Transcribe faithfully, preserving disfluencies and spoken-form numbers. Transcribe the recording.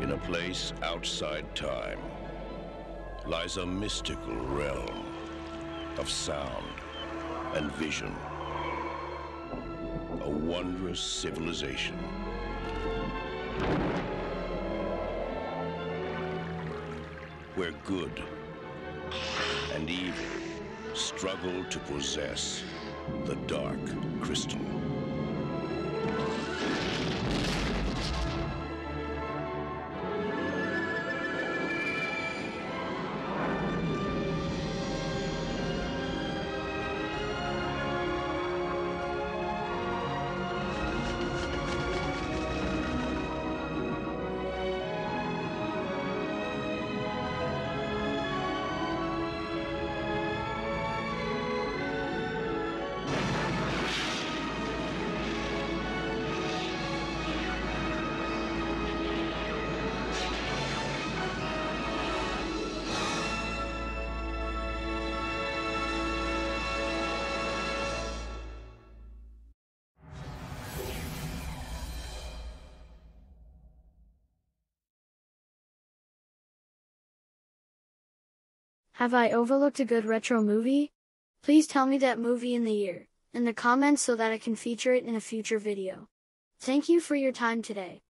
In a place outside time lies a mystical realm of sound and vision. A wondrous civilization. Where good and evil struggle to possess the dark crystal. Have I overlooked a good retro movie? Please tell me that movie in the year, in the comments so that I can feature it in a future video. Thank you for your time today.